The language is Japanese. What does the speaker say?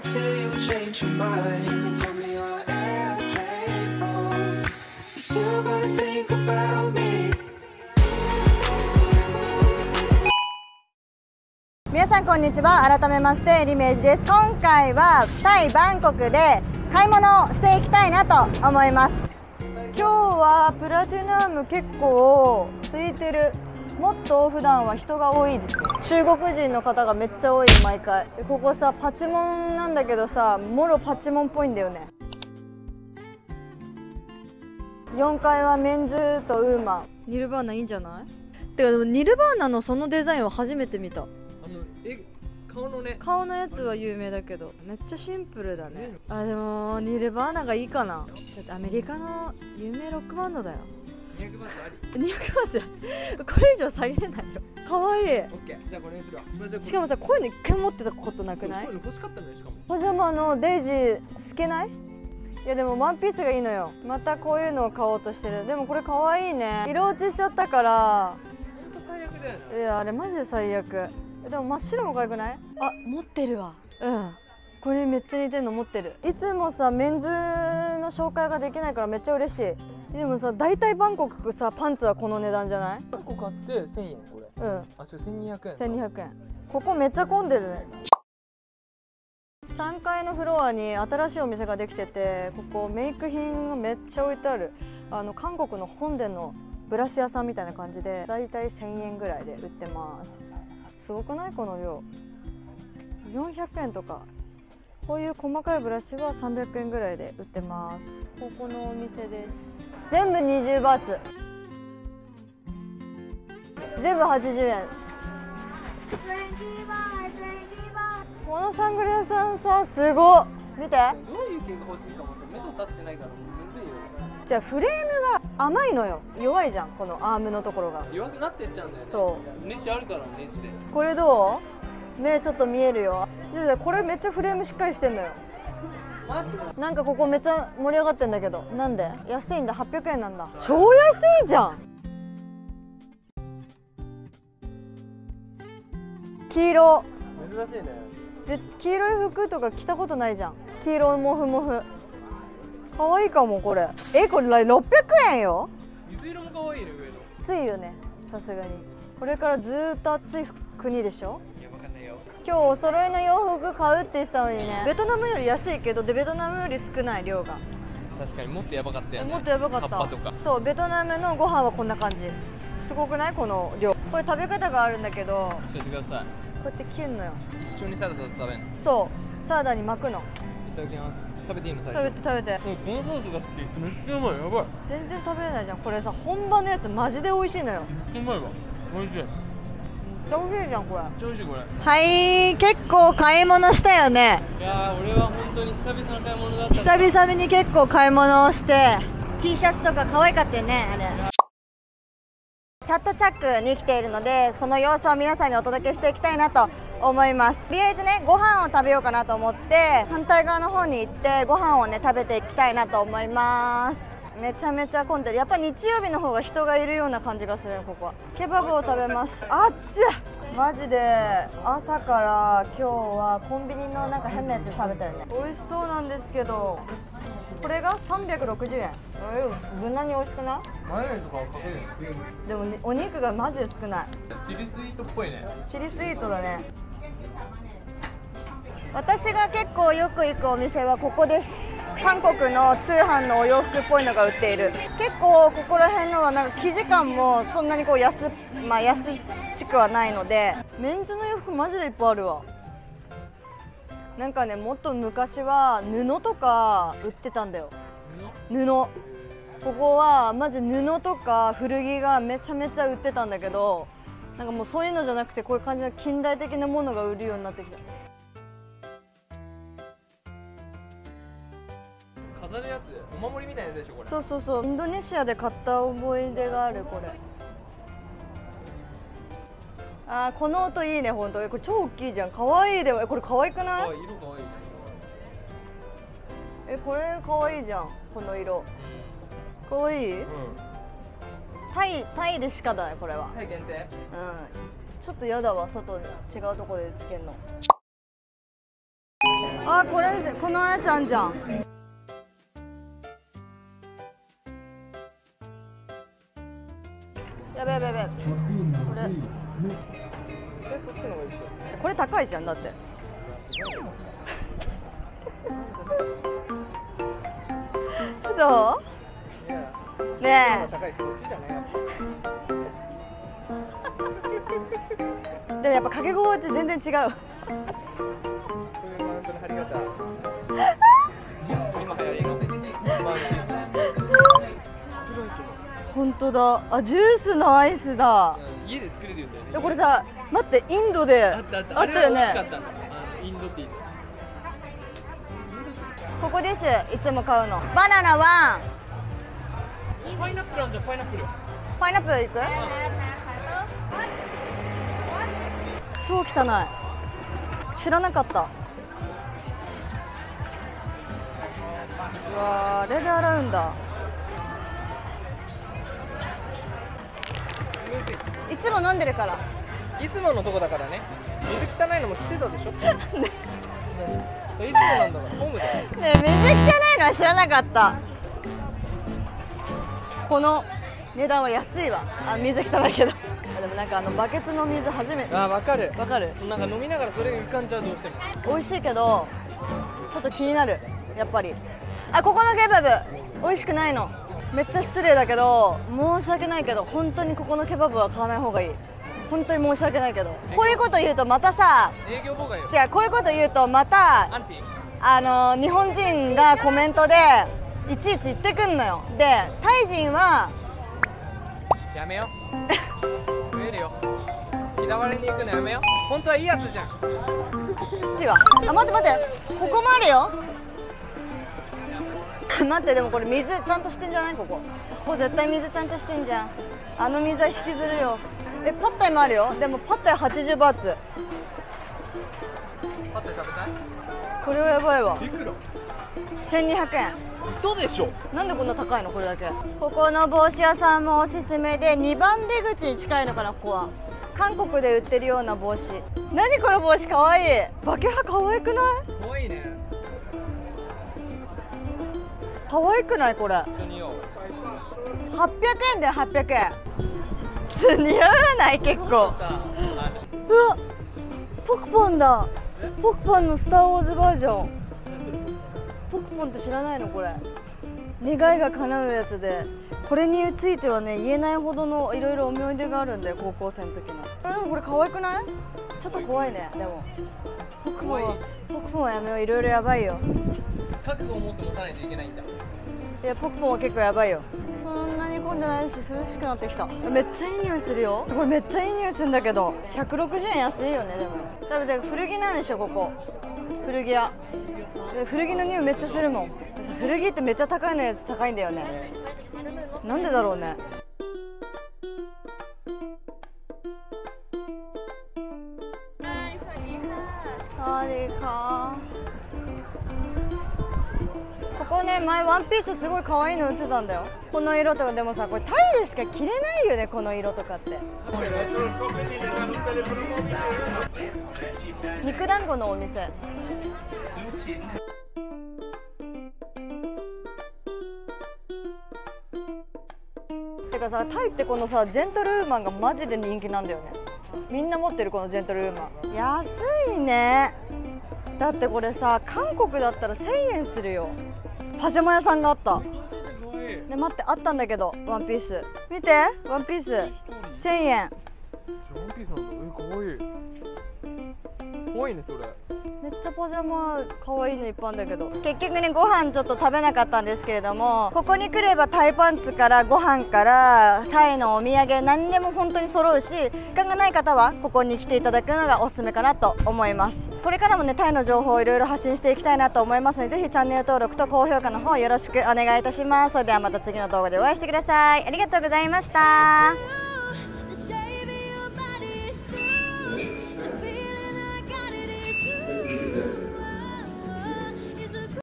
till you change your mind. You can put me on airplane mode. You still gotta think about me. 皆さんこんにちは。改めましてリメージです。今回はタイバンコクで買い物をしていきたいなと思います。今日はプラティナム結構空いてる。もっと普段は人が多いです。中国人の方がめっちゃ多い。毎回ここさパチモンなんだけどさ、もろパチモンっぽいんだよね。4階はメンズとウーマン。ニルバーナいいんじゃない？てかでもニルバーナのそのデザインは初めて見た。顔のやつは有名だけどめっちゃシンプルだね。あ、でもニルバーナがいいかな。だってアメリカの有名ロックバンドだよ。200バーツあり。200バーツやこれ以上下げれないよ。かわいい。オッケー、じゃあこれにするわ。しかもさ、こういうの一回持ってたことなくない？こういうの欲しかったのよ。しかもパジャマのデイジー透けない？いやでもワンピースがいいのよ。またこういうのを買おうとしてる。でもこれかわいいね。色落ちしちゃったからほんと最悪だよね。いやあれマジで最悪。でも真っ白も可愛くない？あ、持ってるわ。うん、これめっちゃ似てるの持ってる。いつもさメンズの紹介ができないからめっちゃ嬉しい。でもさ、大体バンコクさパンツはこの値段じゃない？ 1個買って1000円これ。うん。あ、違う、1200円。 1200円。ここめっちゃ混んでるね。3階のフロアに新しいお店ができてて、ここメイク品がめっちゃ置いてある。韓国の本殿のブラシ屋さんみたいな感じで、だいたい1000円ぐらいで売ってます。すごくない？この量。400円とか。こういう細かいブラシは300円ぐらいで売ってます。ここのお店です。全部20バーツ。全部80円。このサングラスさんさ、すごっ。見て。 どういう系が欲しいかもって目と立ってないからむずいよ。 じゃあフレームが甘いのよ。弱いじゃん、このアームのところが。 弱くなってっちゃうんだよね。 そう。 ネジあるからネジで。 これどう？目ちょっと見えるよ。でこれめっちゃフレームしっかりしてんのよ。なんかここめっちゃ盛り上がってんだけど、なんで？安いんだ。800円なんだ。超安いじゃん。黄色。 珍しいね。 黄色い服とか着たことないじゃん。黄色いモフモフ。可愛いかもこれ。これ600円よ。 水色も可愛いね。上の。 暑いよね。さすがに。これからずーっと暑い国でしょ。今日お揃いの洋服買うって言ってたのにね。ベトナムより安いけど、ベトナムより少ない量が。 確かにもっとやばかったよね。もっとやばかった。 葉っぱとか。 そう、ベトナムのご飯はこんな感じ。すごくない？この量。これ食べ方があるんだけど、 教えてください。 こうやって切るのよ。 一緒にサラダと食べるの？そう、 サラダに巻くの。 いただきます。食べていいの？最初。 食べて。 このソースが好き。めっちゃうまい。やばい。 全然食べれないじゃん。これさ、本場のやつマジで美味しいのよ。 めっちゃうまいわ。美味しい。 美味しいじゃんこれ。 めっちゃ美味しいこれ。 はい、結構買い物したよね。 いやー、俺は本当に久々の買い物だった。 久々に結構買い物をして、T シャツとか可愛かったよね。あれチャットチャックに来ているので、その様子を皆さんにお届けしていきたいなと思います。とりあえずね、ご飯を食べようかなと思って反対側の方に行ってご飯をね食べていきたいなと思います。めちゃめちゃ混んでる。やっぱ日曜日の方が人がいるような感じがする。ここはケバブを食べます。あっちマジで朝から今日はコンビニのなんか変なやつ食べたよね。美味しそうなんですけど、これが360円。無難に美味しくない？ マヨネーズとかかけるの？ でも、ね、お肉がマジで少ない。 チリスイートっぽいね。 チリスイートだね。私が結構よく行くお店はここです。韓国の通販のお洋服っぽいのが売っている。結構ここら辺のはなんか生地感もそんなにこう安ちくはないので、メンズの洋服マジでいっぱいあるわ。なんかね、もっと昔は布とか売ってたんだよ。布。ここはマジ布とか古着がめちゃめちゃ売ってたんだけど、なんかもうそういうのじゃなくてこういう感じの近代的なものが売るようになってきた。 飾るやつ、お守りみたいなやつでしょこれ。 そうそうそう。インドネシアで買った思い出があるこれ。あー、この音いいね。本当これ超大きいじゃん。可愛いで。これ可愛くない？ 色可愛いね。 これ可愛いじゃん。この色。可愛い？タイでしかだねこれは。 タイ限定？ ちょっとやだわ、外で違うところでつけるの。 あ、これです。このやつあんじゃん。やべやべやべ。これ。 そっちの方がいいでしょ。 これ高いじゃんだって。どいや、 う？ね高いし、そっちじゃない。 え。でもやっぱ掛け心地全然違う。 そういうマウントの張り方。今流行りのマウント。 本当だ。あ、ジュースのアイスだ。 家で作れるんだよね。 でこれさ、待って、インドであったよあれは美味しかっね。 たんだ。インドティー。 ここです。いつも買うの。バナナはパイナップルあんじゃん、パイナップル。 パイナップルいく？超汚い。知らなかった。うわー、あれで洗うんだ。いつも飲んでるから。 いつものとこだからね。水汚いのも知ってたでしょ。何？いつもなんだから、ホームだよ。 ねえ、水汚いのは知らなかった。この値段は安いわ。あ、水汚いけど。あ、でもなんかバケツの水初めて。 あ、わかる。 わかる？ なんか飲みながらそれが浮かんじゃう、どうしても。 美味しいけどちょっと気になる、やっぱり。あ、ここのケバブ美味しくないの。めっちゃ失礼だけど、申し訳ないけど、本当にここのケバブは買わない方がいい。本当に申し訳ないけど、こういうこと言うとまたさ、 営業妨害よ。 じゃあこういうこと言うとまたアンティ。 日本人がコメントでいちいち言ってくんのよ。で、タイ人はやめよ。増えるよ。嫌われに行くのやめよ。本当はいいやつじゃん。 違う。あ、待って待って、ここもあるよ。待って、でもこれ水ちゃんとしてんじゃない？ここ絶対水ちゃんとしてんじゃん。あの水は引きずるよ。え、パッタイもあるよ。でもパッタイ80バーツ。 パッタイ食べたい？ これはやばいわ。 いくら 1200円。 嘘でしょ。 なんでこんな高いのこれだけ。ここの帽子屋さんもおすすめで、2番出口に近いのかな。ここは韓国で売ってるような帽子。何この帽子かわいい。バケハかわいくない？ かわいいね。 かわいくないこれ。 一緒によ。 800円だよ、800円。似合わない結構。うわ、ポクポンだ。ポクポンのスター・ウォーズバージョン。ポクポンって知らないのこれ。願いが叶うやつで、これについてはね、言えないほどのいろいろ思い出があるんだよ、高校生の時の。でもこれ可愛くない？ちょっと怖いね。でもポクポンはやめよう。いろいろやばいよ。 覚悟を持って持たないといけないんだ。 いや、ポクポンは結構やばいよ。そんなに混んでないし、涼しくなってきた。めっちゃいい匂いするよ。これめっちゃいい匂いするんだけど、160円安いよね。でも多分古着なんでしょ、ここ。古着屋で古着の匂いめっちゃするもん。古着ってめっちゃ高いのやつ高いんだよね。なんでだろうね。サディカここね、前ワンピースすごい可愛いの売ってたんだよ。この色とか。でもさ、これタイルしか着れないよね、この色とかって。肉団子のお店。てかさ、タイってこのさ、ジェントルウーマンがマジで人気なんだよね。みんな持ってるこのジェントルウーマン。安いね。だってこれさ、韓国だったら1000円するよ。パジャマ屋さんがあった。ね、待って、あったんだけど、ワンピース。見て、ワンピース1000円。 ワンピースなんだ。かわいい。かわいいね、それ。 めっちゃパジャマ可愛いのいっぱいあるんだけど、結局ね、ご飯ちょっと食べなかったんですけれども、ここに来ればタイパンツからご飯からタイのお土産何でも本当に揃うし、時間がない方はここに来ていただくのがおすすめかなと思います。これからもね、タイの情報をいろいろ発信していきたいなと思いますので、ぜひチャンネル登録と高評価の方よろしくお願いいたします。それではまた次の動画でお会いしてください。ありがとうございました。